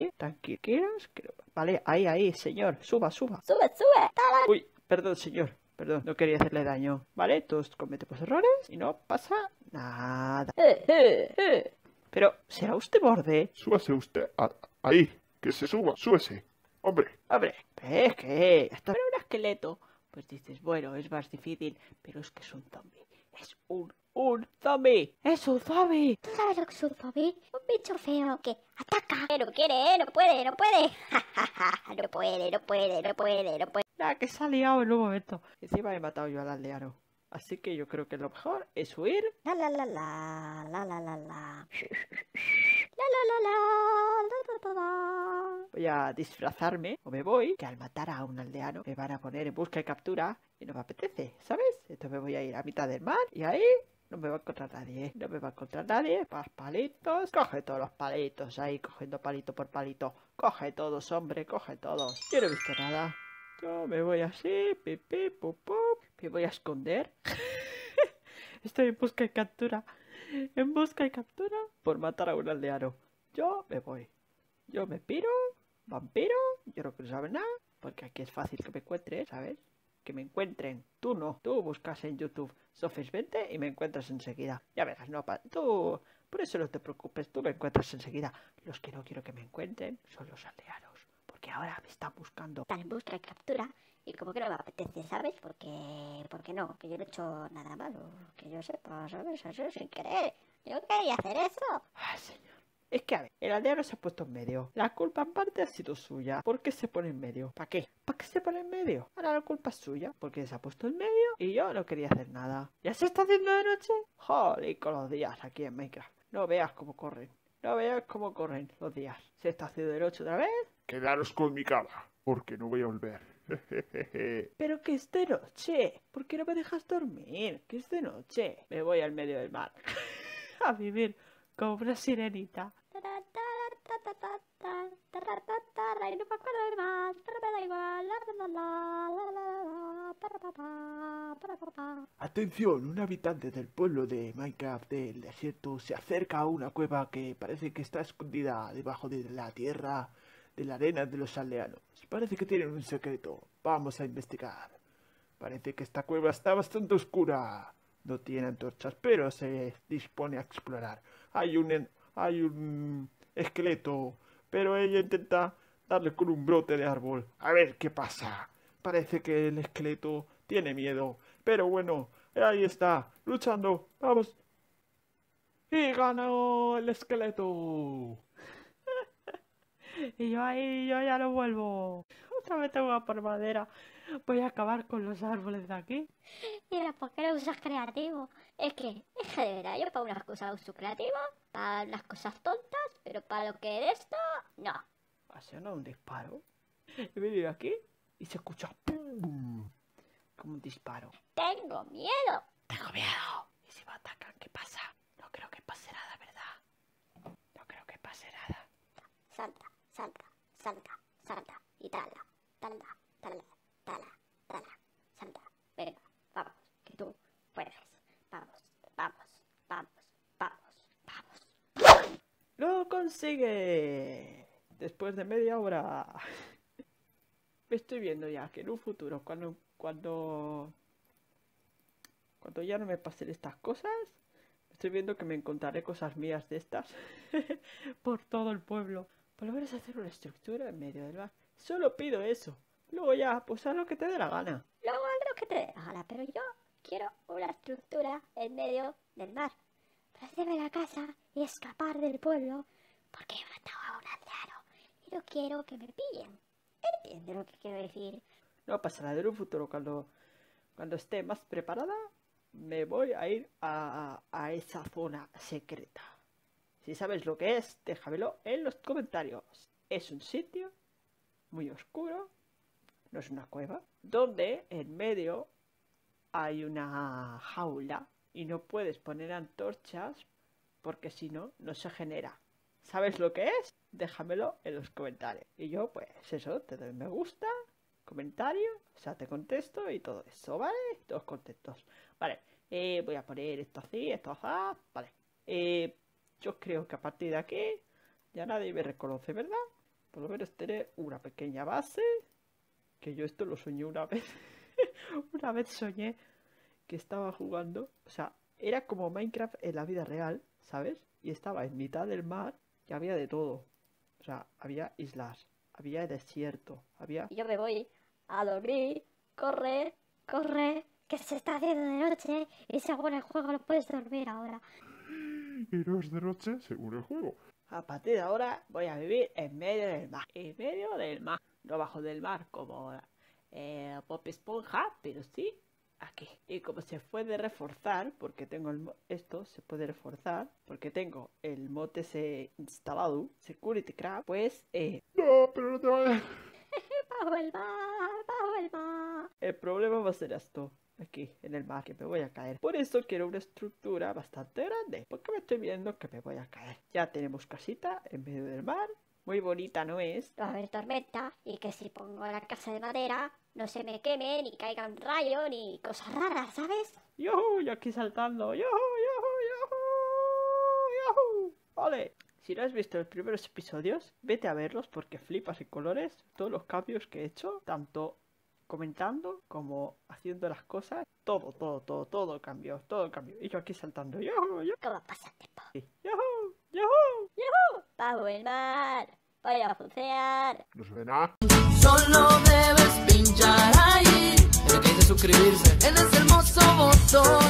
Tranquilos. Vale, ahí, señor. Suba. Sube, sube. Uy, perdón, señor. Perdón, no quería hacerle daño. Vale, todos cometemos errores y no pasa nada. Pero, ¿será usted borde? Súbase usted. Ahí. Que se suba. Súbese. Hombre. Hombre, es que hasta ver un esqueleto. Pues dices, bueno, es más difícil, pero es que es un zombie. Es un zombie. Es un zombie. ¿Tú sabes lo que es un zombie? Un bicho feo que ataca. No quiere, no puede. no puede. La que se ha liado en un momento. Encima he matado yo al aldeano. Así que yo creo que lo mejor es huir. La. Voy a disfrazarme o me voy, que al matar a un aldeano me van a poner en busca y captura y no me apetece, ¿sabes? Entonces me voy a ir a mitad del mar y ahí no me va a encontrar nadie. No me va a encontrar nadie. Más palitos. Coge todos los palitos ahí, cogiendo palito por palito. Coge todos, hombre, coge todos. Yo no he visto nada. Yo me voy así, pipi, pup. Me voy a esconder. Estoy en busca y captura. En busca y captura por matar a un aldeano. Yo me voy. Yo me piro. Vampiro. Yo no quiero saber nada. Porque aquí es fácil que me encuentren, ¿sabes? Que me encuentren. Tú no. Tú buscas en YouTube Sofis20 y me encuentras enseguida. Ya verás, no, tú... Por eso no te preocupes, tú me encuentras enseguida. Los que no quiero que me encuentren son los aldeanos. Porque ahora me están buscando. Están en busca y captura. Y como que no me apetece, ¿sabes? Porque no, que yo no he hecho nada malo. Que yo sepa, ¿sabes? Eso sin querer. Yo quería hacer eso. Ay, señor. Es que, a ver, el aldeano se ha puesto en medio. La culpa en parte ha sido suya. ¿Por qué se pone en medio? ¿Para qué? ¿Para qué se pone en medio? Ahora la culpa es suya. Porque se ha puesto en medio y yo no quería hacer nada. ¿Ya se está haciendo de noche? Joder, con los días aquí en Minecraft. No veas cómo corren. No veas cómo corren los días. ¿Se está haciendo de noche otra vez? Quedaros con mi cama. Porque no voy a volver. Pero que es de noche. ¿Por qué no me dejas dormir? Que es de noche. Me voy al medio del mar. A vivir como una sirenita. Y no me acuerdo de más, pero me da igual. Atención, un habitante del pueblo de Minecraft del desierto se acerca a una cueva que parece que está escondida debajo de la tierra, de la arena de los aldeanos. Parece que tienen un secreto. Vamos a investigar. Parece que esta cueva está bastante oscura. No tiene antorchas, pero se dispone a explorar. Hay un esqueleto, pero ella intenta darle con un brote de árbol. A ver qué pasa. Parece que el esqueleto tiene miedo. Pero bueno, ahí está, luchando. Vamos. Y ganó el esqueleto. Y yo ya no vuelvo. Otra vez tengo que ir por madera. Voy a acabar con los árboles de aquí. Mira, ¿por qué no usas creativo? Es que de verdad, yo para unas cosas uso creativo, para unas cosas tontas, pero para lo que es esto, no. Ha sonado un disparo. He venido aquí y se escucha ¡pum! Como un disparo. Tengo miedo. Tengo miedo. ¿Y si me atacan, qué pasa? No creo que pase nada, ¿verdad? No creo que pase nada. Salta. Y tala. Salta. Venga, vamos, que tú puedes. Vamos. ¡Lo consigue! Después de media hora. Me estoy viendo ya que en un futuro, cuando ya no me pasen estas cosas, estoy viendo que me encontraré cosas mías de estas por todo el pueblo. Por lo menos hacer una estructura en medio del mar. Solo pido eso. Luego ya, pues haz lo que te dé la gana. Luego haz lo que te dé la gana, pero yo quiero una estructura en medio del mar. Para hacerme la casa y escapar del pueblo, porque he matado a un aldeano y no quiero que me pillen. ¿Entiendes lo que quiero decir? No pasa nada. En un futuro, cuando esté más preparada, me voy a ir a esa zona secreta. Si sabes lo que es, déjamelo en los comentarios. Es un sitio muy oscuro, no es una cueva, donde en medio hay una jaula y no puedes poner antorchas porque si no, no se genera. ¿Sabes lo que es? Déjamelo en los comentarios. Y yo, pues eso, te doy me gusta, comentario, o sea, te contesto y todo eso, ¿vale? Todos contentos. Vale, voy a poner esto así, esto así, vale. Yo creo que a partir de aquí ya nadie me reconoce, ¿verdad? por lo menos tener una pequeña base. Que yo esto lo soñé una vez. Una vez soñé que estaba jugando, o sea, era como Minecraft en la vida real, ¿sabes? Y estaba en mitad del mar y había de todo. O sea, había islas, había desierto, había... Y yo me voy a dormir, corre, que se está haciendo de noche y según el juego no puedes dormir ahora. Y no es de noche según el juego. A partir de ahora voy a vivir en medio del mar. En medio del mar. No bajo del mar como Bob Esponja, pero sí aquí. Y como se puede reforzar, porque tengo esto, se puede reforzar, porque tengo el mod ese instalado, Security Craft, pues No, pero no te vayas. Bajo el mar. el problema va a ser esto. Aquí, en el mar, que me voy a caer. Por eso quiero una estructura bastante grande, porque me estoy viendo que me voy a caer. Ya tenemos casita en medio del mar. Muy bonita, ¿no es? Va a haber tormenta y que si pongo la casa de madera no se me queme, ni caiga un rayo, ni cosas raras, ¿sabes? ¡Yuhu! Yo aquí saltando. ¡Yuhu! ¡Yuhu! ¡Yuhu! ¡Yuhu! ¡Ole! Si no has visto los primeros episodios, vete a verlos porque flipas en colores. Todos los cambios que he hecho, tanto comentando como haciendo las cosas. Todo cambió, todo cambió. Y yo aquí saltando. ¡Yuhu! ¡Yuhu! ¿Cómo pasa el tiempo? ¡Yuhu! ¡Yuhu! Bajo el mar. Voy a bucear. No se ve nada. Solo debes pinchar ahí, el que dice suscribirse en ese hermoso botón.